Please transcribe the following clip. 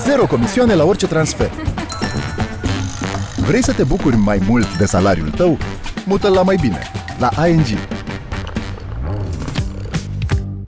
Zero comisioane la orice transfer. Vrei să te bucuri mai mult de salariul tău? Mută-l la mai bine, la ING.